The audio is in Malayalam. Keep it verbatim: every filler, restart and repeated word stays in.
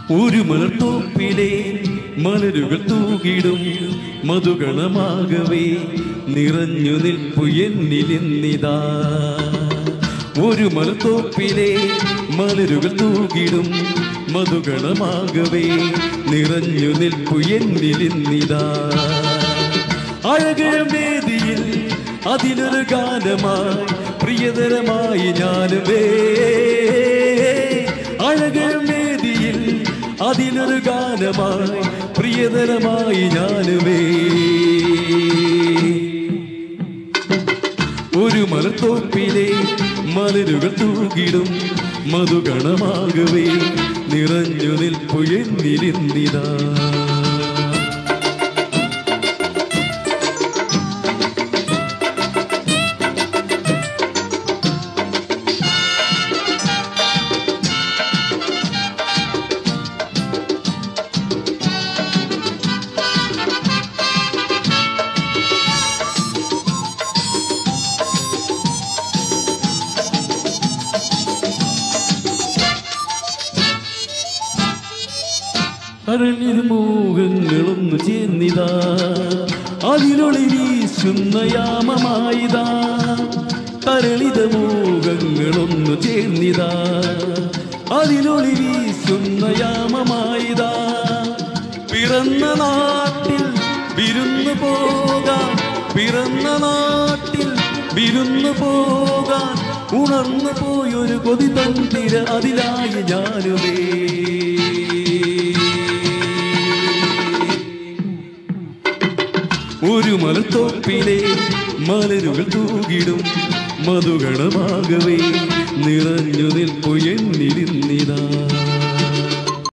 ഒരു മലർത്തോപ്പിലെ മലരുകൾ തൂകിടും മധുഗണമാകവേ നിറഞ്ഞു നിൽപ്പു എന്നിലിന്നിതാ. ഒരു മലർത്തോപ്പിലെ മലരുകൾ തൂകിടും മധുഗണമാകവേ നിറഞ്ഞു നിൽപ്പു എന്നിലിന്നിതാ. അഴകഴ വേദിയിൽ അതിലൊരു ഗാനമായി പ്രിയതരമായി ഞാനുവേ. അഴകഴ വേദിയിൽ അതിലൊരു ഗാനമായി പ്രിയതരമായി ഞാനുവേ. ഒരു മലർത്തോപ്പിലെ മലരുകൾ തൂകിടും മധുഗണമാകവേ നിറഞ്ഞു നിൽപ്പു എന്നിലിന്നിതാ. അരളിത് മോഹങ്ങളൊന്നു ചേർന്നിതാ അതിലൊളി വീശുന്ന യാമമായിതാ. തരളിത മോഹങ്ങളൊന്നു ചേർന്നിതാ അതിലൊളി വീശുന്ന യാമമായിതാ. പിറന്ന നാട്ടിൽ വിരുന്നു പോകാൻ പിറന്ന നാട്ടിൽ വിരുന്നു പോകാൻ ഉണർന്നു പോയൊരു കൊതി തന്തിര അതിലായി ഞാനുവേ. ഒരു മലർത്തോപ്പിലെ മലരുകൾ തൂകിടും മധുഗണമാകവേ നിറഞ്ഞു നിൽപ്പു എന്നിലിന്നിതാ.